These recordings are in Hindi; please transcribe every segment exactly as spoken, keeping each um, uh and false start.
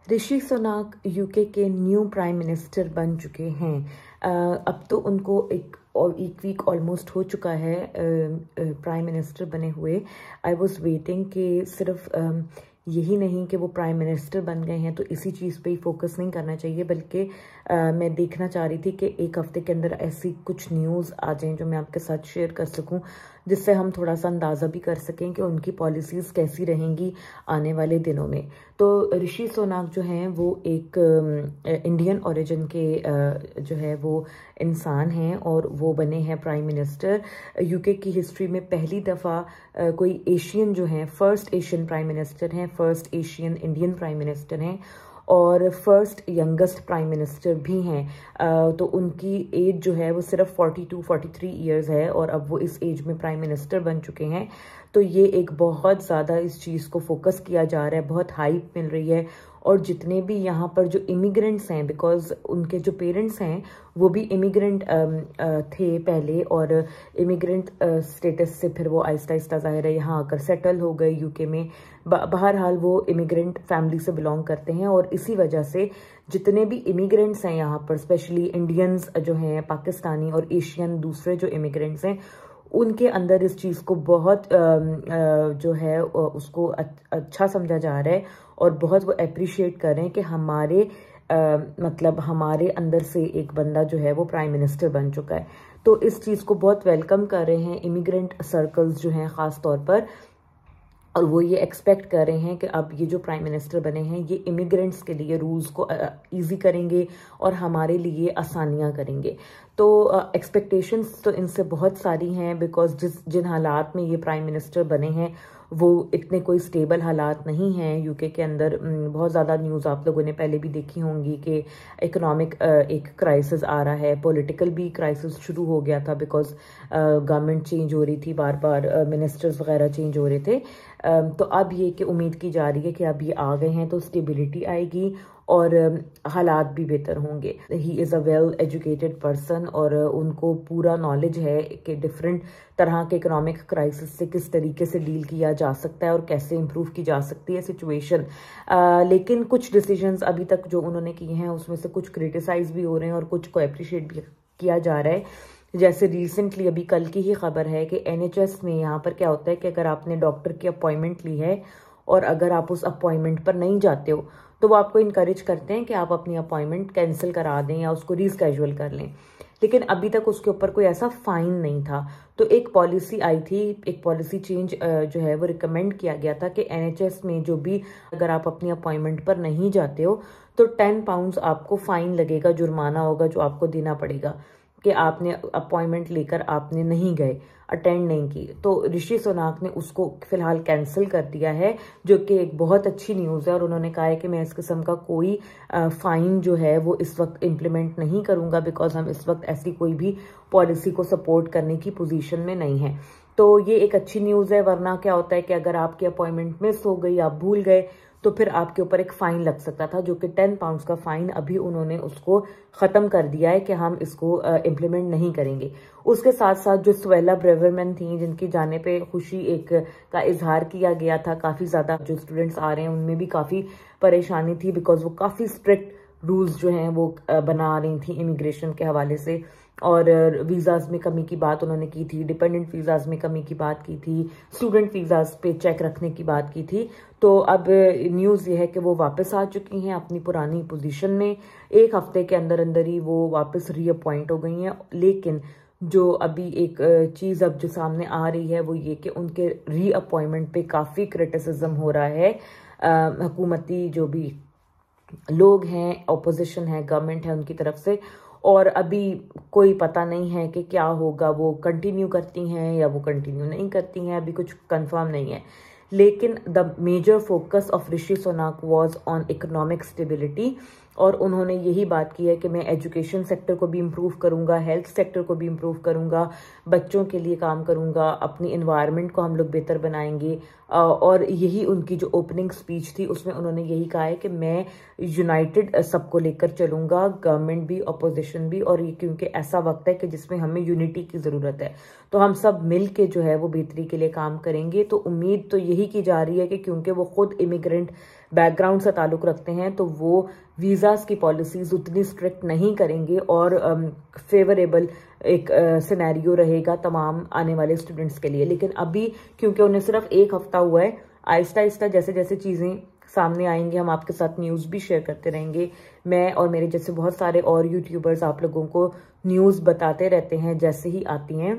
ऋषि सुनाक यूके के न्यू प्राइम मिनिस्टर बन चुके हैं। अब तो उनको एक और एक वीक ऑलमोस्ट हो चुका है प्राइम मिनिस्टर बने हुए। आई वॉज वेटिंग कि सिर्फ uh, यही नहीं कि वो प्राइम मिनिस्टर बन गए हैं तो इसी चीज़ पे ही फोकस नहीं करना चाहिए, बल्कि uh, मैं देखना चाह रही थी कि एक हफ्ते के अंदर ऐसी कुछ न्यूज़ आ जाएं जो मैं आपके साथ शेयर कर सकूं, जिससे हम थोड़ा सा अंदाज़ा भी कर सकें कि उनकी पॉलिसीज़ कैसी रहेंगी आने वाले दिनों में। तो ऋषि सुनाक जो हैं वो एक इंडियन ओरिजिन के uh, जो है वो इंसान हैं और वो बने हैं प्राइम मिनिस्टर। यूके की हिस्ट्री में पहली दफ़ा uh, कोई एशियन जो हैं, फर्स्ट एशियन प्राइम मिनिस्टर हैं, first Asian Indian prime minister हैं और फर्स्ट यंगेस्ट प्राइम मिनिस्टर भी हैं। uh, तो उनकी एज जो है वो सिर्फ बयालीस तैंतालीस इयर्स है और अब वो इस एज में प्राइम मिनिस्टर बन चुके हैं। तो ये एक बहुत ज़्यादा इस चीज़ को फोकस किया जा रहा है, बहुत हाइप मिल रही है। और जितने भी यहाँ पर जो इमिग्रेंट्स हैं, बिकॉज उनके जो पेरेंट्स हैं वो भी इमिग्रेंट थे पहले और इमिग्रेंट स्टेटस से फिर वो आहिस्ता आहिस्ता ज़ाहिर है यहाँ आकर सेटल हो गए यूके में। बहरहाल वो इमिग्रेंट फैमिली से बिलोंग करते हैं और इसी वजह से जितने भी इमिग्रेंट्स हैं यहाँ पर, स्पेशली इंडियंस जो हैं, पाकिस्तानी और एशियन दूसरे जो इमिग्रेंट्स हैं, उनके अंदर इस चीज़ को बहुत जो है उसको अच्छा समझा जा रहा है और बहुत वो अप्रिशिएट कर रहे हैं कि हमारे आ, मतलब हमारे अंदर से एक बंदा जो है वो प्राइम मिनिस्टर बन चुका है। तो इस चीज़ को बहुत वेलकम कर रहे हैं इमिग्रेंट सर्कल्स जो हैं ख़ास तौर पर, और वो ये एक्सपेक्ट कर रहे हैं कि अब ये जो प्राइम मिनिस्टर बने हैं ये इमिग्रेंट्स के लिए रूल्स को इजी करेंगे और हमारे लिए आसानियां करेंगे। तो एक्सपेक्टेशंस uh, तो इनसे बहुत सारी हैं, बिकॉज जिस जिन हालात में ये प्राइम मिनिस्टर बने हैं वो इतने कोई स्टेबल हालात नहीं हैं यूके के अंदर। बहुत ज़्यादा न्यूज़ आप लोगों ने पहले भी देखी होंगी कि इकोनॉमिक एक क्राइसिस आ रहा है, पॉलिटिकल भी क्राइसिस शुरू हो गया था, बिकॉज गवर्नमेंट चेंज हो रही थी, बार बार मिनिस्टर्स वगैरह चेंज हो रहे थे। तो अब ये कि उम्मीद की जा रही है कि अब ये आ गए हैं तो स्टेबिलिटी आएगी और हालात भी बेहतर होंगे। He is a well educated person और उनको पूरा नॉलेज है कि डिफरेंट तरह के इकोनॉमिक क्राइसिस से किस तरीके से डील किया जा सकता है और कैसे इम्प्रूव की जा सकती है सिचुएशन। लेकिन कुछ डिसीजंस अभी तक जो उन्होंने किए हैं उसमें से कुछ क्रिटिसाइज भी हो रहे हैं और कुछ को अप्रिशिएट भी किया जा रहा है। जैसे रिसेंटली अभी कल की ही खबर है कि एनएचएस में यहाँ पर क्या होता है कि अगर आपने डॉक्टर की अपॉइंटमेंट ली है और अगर आप उस अपॉइंटमेंट पर नहीं जाते हो तो वो आपको इनकरेज करते हैं कि आप अपनी अपॉइंटमेंट कैंसिल करा दें या उसको रीस्केड्यूल कर लें। लेकिन अभी तक उसके ऊपर कोई ऐसा फाइन नहीं था। तो एक पॉलिसी आई थी, एक पॉलिसी चेंज जो है वो रिकमेंड किया गया था कि एनएचएस में जो भी अगर आप अपनी अपॉइंटमेंट पर नहीं जाते हो तो टेन पाउंड्स आपको फाइन लगेगा, जुर्माना होगा जो आपको देना पड़ेगा कि आपने अपॉइंटमेंट लेकर आपने नहीं गए, अटेंड नहीं की। तो ऋषि सुनाक ने उसको फिलहाल कैंसिल कर दिया है, जो कि एक बहुत अच्छी न्यूज़ है। और उन्होंने कहा है कि मैं इस किस्म का कोई फाइन जो है वो इस वक्त इम्प्लीमेंट नहीं करूंगा, बिकॉज हम इस वक्त ऐसी कोई भी पॉलिसी को सपोर्ट करने की पोजीशन में नहीं है। तो ये एक अच्छी न्यूज़ है, वरना क्या होता है कि अगर आपकी अपॉइंटमेंट मिस हो गई, आप भूल गए, तो फिर आपके ऊपर एक फाइन लग सकता था, जो कि टेन पाउंड्स का फाइन अभी उन्होंने उसको ख़त्म कर दिया है कि हम इसको इम्प्लीमेंट नहीं करेंगे। उसके साथ साथ जो स्वेला ब्रेवरमैन थी जिनकी जाने पे खुशी एक का इजहार किया गया था, काफ़ी ज़्यादा जो स्टूडेंट्स आ रहे हैं उनमें भी काफ़ी परेशानी थी, बिकॉज वो काफ़ी स्ट्रिक्ट रूल्स जो हैं वो बना रही थी इमिग्रेशन के हवाले से, और वीज़ाज में कमी की बात उन्होंने की थी, डिपेंडेंट वीज़ाज में कमी की बात की थी, स्टूडेंट वीज़ाज पे चेक रखने की बात की थी। तो अब न्यूज़ ये है कि वो वापस आ चुकी हैं अपनी पुरानी पोजीशन में। एक हफ्ते के अंदर अंदर ही वो वापस रीअपॉइंट हो गई हैं। लेकिन जो अभी एक चीज़ अब जो सामने आ रही है वो ये कि उनके रीअपॉइंटमेंट पे काफ़ी क्रिटिसिज्म हो रहा है। हुकूमती जो भी लोग हैं, ऑपोजिशन है, गवर्नमेंट है, उनकी तरफ से। और अभी कोई पता नहीं है कि क्या होगा, वो कंटिन्यू करती हैं या वो कंटिन्यू नहीं करती हैं, अभी कुछ कंफर्म नहीं है। लेकिन the major focus of Rishi Sunak was on economic stability, और उन्होंने यही बात की है कि मैं एजुकेशन सेक्टर को भी इम्प्रूव करूंगा, हेल्थ सेक्टर को भी इम्प्रूव करूंगा, बच्चों के लिए काम करूंगा, अपनी इन्वायरमेंट को हम लोग बेहतर बनाएंगे। और यही उनकी जो ओपनिंग स्पीच थी उसमें उन्होंने यही कहा है कि मैं यूनाइटेड सबको लेकर चलूंगा, गवर्नमेंट भी, अपोजिशन भी, और ये क्योंकि ऐसा वक्त है कि जिसमें हमें यूनिटी की ज़रूरत है, तो हम सब मिल के जो है वो बेहतरी के लिए काम करेंगे। तो उम्मीद तो यही की जा रही है कि क्योंकि वो खुद इमिग्रेंट बैकग्राउंड से ताल्लुक़ रखते हैं तो वो वीज़ास की पॉलिसीज़ उतनी स्ट्रिक्ट नहीं करेंगे और फेवरेबल एक सिनेरियो रहेगा तमाम आने वाले स्टूडेंट्स के लिए। लेकिन अभी क्योंकि उन्हें सिर्फ एक हफ्ता हुआ है, आहिस्ता आहिस्ता जैसे जैसे चीज़ें सामने आएंगे हम आपके साथ न्यूज़ भी शेयर करते रहेंगे। मैं और मेरे जैसे बहुत सारे और यूट्यूबर्स आप लोगों को न्यूज़ बताते रहते हैं जैसे ही आती हैं।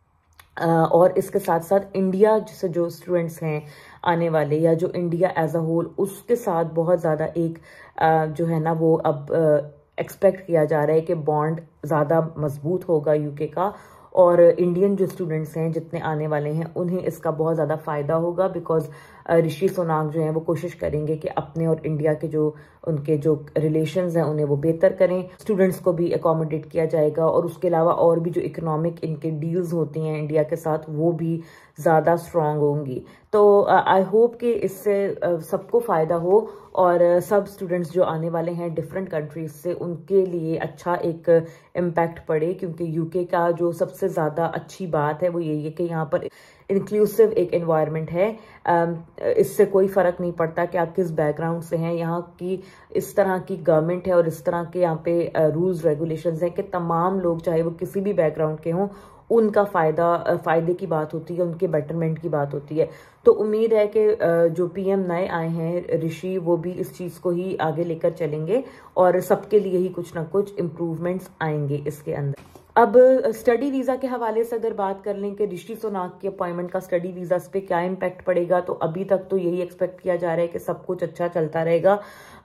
और इसके साथ साथ इंडिया से जो स्टूडेंट्स हैं आने वाले, या जो इंडिया एज अ होल, उसके साथ बहुत ज़्यादा एक जो है ना वो अब एक्सपेक्ट किया जा रहा है कि बॉन्ड ज़्यादा मजबूत होगा यूके का, और इंडियन जो स्टूडेंट्स हैं जितने आने वाले हैं उन्हें इसका बहुत ज़्यादा फ़ायदा होगा। बिकॉज ऋषि सुनाक जो हैं वो कोशिश करेंगे कि अपने और इंडिया के जो उनके जो रिलेशंस हैं उन्हें वो बेहतर करें। स्टूडेंट्स को भी अकोमोडेट किया जाएगा और उसके अलावा और भी जो इकोनॉमिक इनके डील्स होती हैं इंडिया के साथ वो भी ज़्यादा स्ट्रॉन्ग होंगी। तो आई uh, होप कि इससे uh, सबको फ़ायदा हो और uh, सब स्टूडेंट्स जो आने वाले हैं डिफरेंट कंट्रीज से उनके लिए अच्छा एक इम्पैक्ट uh, पड़े। क्योंकि यूके का जो सबसे ज़्यादा अच्छी बात है वो यही है कि यहाँ पर इंक्लूसिव एक एनवायरनमेंट है। um, इससे कोई फ़र्क नहीं पड़ता कि आप किस बैकग्राउंड से हैं। यहाँ की इस तरह की गवर्नमेंट है और इस तरह के यहाँ पे रूल्स uh, रेगुलेशंस हैं कि तमाम लोग चाहे वो किसी भी बैकग्राउंड के हों उनका फ़ायदा फ़ायदे की बात होती है, उनके बेटरमेंट की बात होती है। तो उम्मीद है कि जो पीएम नए आए हैं ऋषि, वो भी इस चीज़ को ही आगे लेकर चलेंगे और सबके लिए ही कुछ ना कुछ इम्प्रूवमेंट्स आएंगे इसके अंदर। अब स्टडी वीज़ा के हवाले से अगर बात कर लें कि ऋषि सुनाक की अपॉइंटमेंट का स्टडी वीज़ा पे क्या इम्पैक्ट पड़ेगा, तो अभी तक तो यही एक्सपेक्ट किया जा रहा है कि सब कुछ अच्छा चलता रहेगा।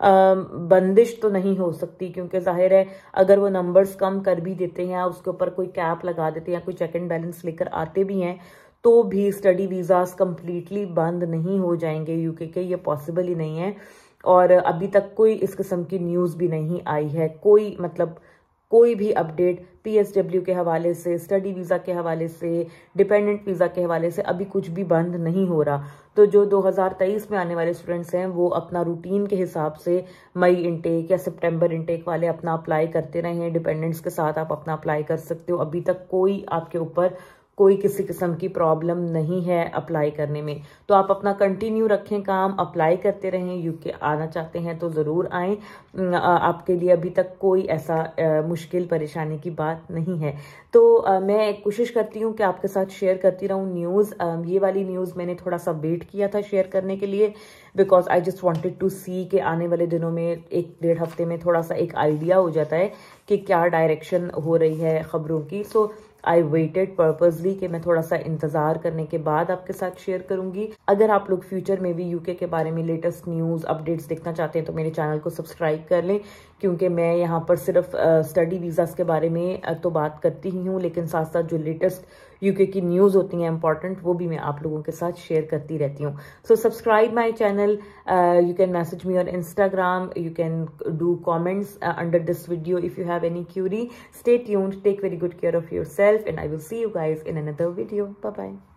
बंदिश तो नहीं हो सकती क्योंकि जाहिर है अगर वो नंबर्स कम कर भी देते हैं, उसके ऊपर कोई कैप लगा देते हैं या कोई चेक एंड बैलेंस लेकर आते भी हैं, तो भी स्टडी वीज़ास कम्प्लीटली बंद नहीं हो जाएंगे यूके के, ये पॉसिबल ही नहीं है। और अभी तक कोई इस किस्म की न्यूज़ भी नहीं आई है, कोई मतलब कोई भी अपडेट पीएसडब्ल्यू के हवाले से, स्टडी वीज़ा के हवाले से, डिपेंडेंट वीज़ा के हवाले से अभी कुछ भी बंद नहीं हो रहा। तो जो दो हज़ार तेईस में आने वाले स्टूडेंट्स हैं वो अपना रूटीन के हिसाब से मई इनटेक या सितंबर इनटेक वाले अपना अप्लाई करते रहें। डिपेंडेंट्स के साथ आप अपना अप्लाई कर सकते हो। अभी तक कोई आपके ऊपर कोई किसी किस्म की प्रॉब्लम नहीं है अप्लाई करने में। तो आप अपना कंटिन्यू रखें काम, अप्लाई करते रहें। यूके आना चाहते हैं तो ज़रूर आएँ, आपके लिए अभी तक कोई ऐसा आ, मुश्किल परेशानी की बात नहीं है। तो आ, मैं कोशिश करती हूँ कि आपके साथ शेयर करती रहूँ न्यूज़। ये वाली न्यूज़ मैंने थोड़ा सा वेट किया था शेयर करने के लिए, because I just wanted to see कि आने वाले दिनों में एक डेढ़ हफ्ते में थोड़ा सा एक आइडिया हो जाता है कि क्या डायरेक्शन हो रही है ख़बरों की। सो आई वेटेड पर्पजली कि मैं थोड़ा सा इंतजार करने के बाद आपके साथ शेयर करूंगी। अगर आप लोग फ्यूचर में भी यूके के बारे में लेटेस्ट न्यूज़ अपडेट्स देखना चाहते हैं तो मेरे चैनल को सब्सक्राइब कर लें, क्योंकि मैं यहाँ पर सिर्फ स्टडी वीज़ास के बारे में uh, तो बात करती ही हूँ, लेकिन साथ साथ जो लेटेस्ट यूके की न्यूज़ होती हैं इंपॉर्टेंट, वो भी मैं आप लोगों के साथ शेयर करती रहती हूँ। So subscribe my channel, you can message me on Instagram, you can do comments under this video if you have any query. Stay tuned, take very good care of yourself, and I will see you guys in another video. Bye bye.